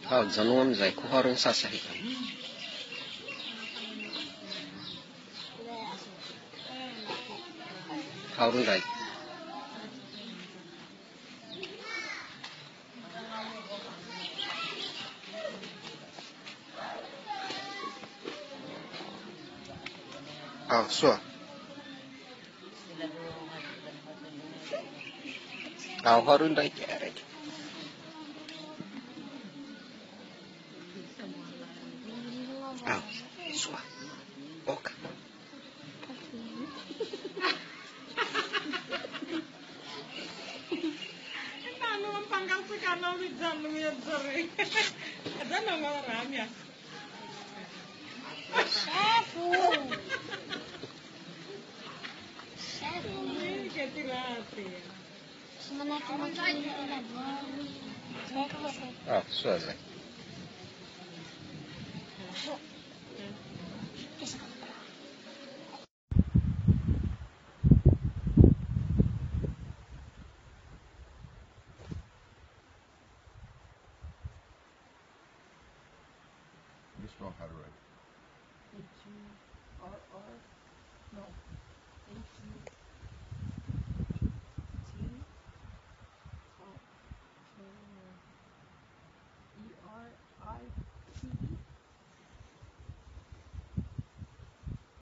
Hajanao amin'izay koa harony sasany. Harony iray. Soa. Harony iray araiky. Soa. Oka. Ano ang panggal sa kanaw ni John Lumiad Zari? Ada na marami ah. Che tirati. Soa zay. You spell how to write. H-U-R-R? No.